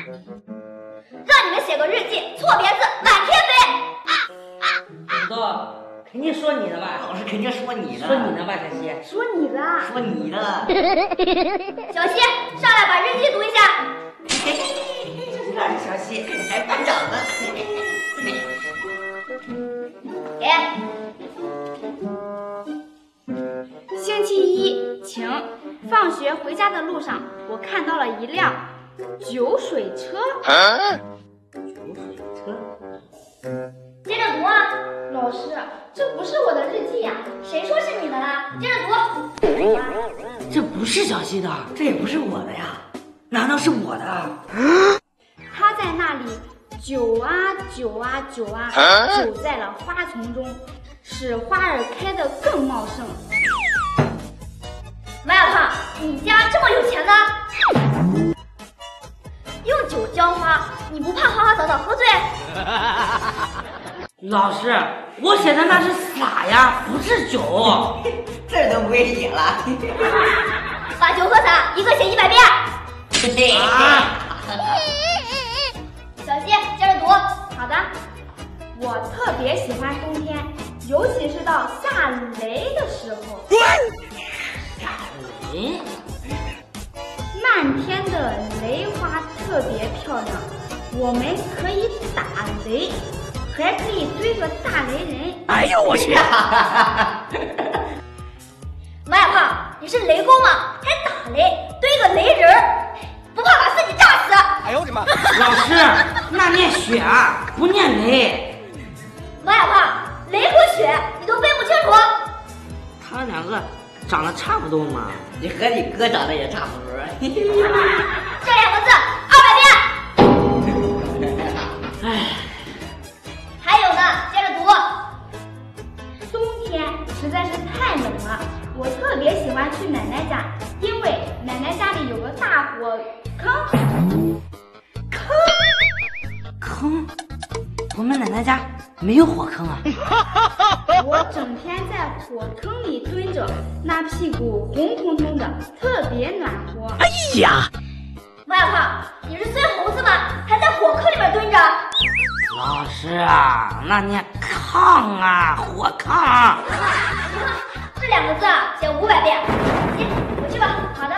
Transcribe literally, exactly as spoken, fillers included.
让你们写个日记，错别字满天飞。 土豆，肯定说你的吧？ 老师肯定说你的。 说你的吧，小西。 说你的。 说你的。 小西，上来把日记读一下。 让小西还班长呢。 给。 星期一，晴。放学回家的路上，我看到了一辆酒水车。 啊、酒水车。 接着读啊。 老师，这不是我的日记呀、啊！ 谁说是你的啦？接着读。 这不是小西的， 这也不是我的呀，难道是我的？ 他在那里酒啊酒啊酒啊，走在了花丛中，使花儿开得更茂盛。 马小胖，你家这么有钱呢？用酒浇花，你不怕花花草草喝醉？ 老师，我写的那是洒呀，不是酒。 这都不会写了。 把酒和洒一个写一百遍。 啊！ 小西，接着读。 好的。我特别喜欢冬天，尤其是到下雷的时候。 下雷？ 漫天的雷花特别漂亮，我们可以打雷。还可以堆个大雷人。 哎呦我去！ 马小胖，你是雷公吗？还打雷，堆个雷人儿，不怕把自己炸死？ 哎呦我的妈！ 老师，那念雪，不念雷。 马小胖，雷和雪你都分不清楚？ 他们两个长得差不多嘛。 你和你哥长得也差不多。 这两个字二百遍。 哎。 还有呢，接着读。 冬天实在是太冷了，我特别喜欢去奶奶家，因为奶奶家里有个大火坑。 坑？坑？我们奶奶家没有火坑啊。 我整天在火坑里蹲着，那屁股红彤彤的，特别暖和。 哎呀！ 马小胖，你是孙猴子吗？还在火坑里面蹲着？ 老师啊，那念炕啊，火炕。 这两个字啊，写五百遍。行，回去吧。 好的。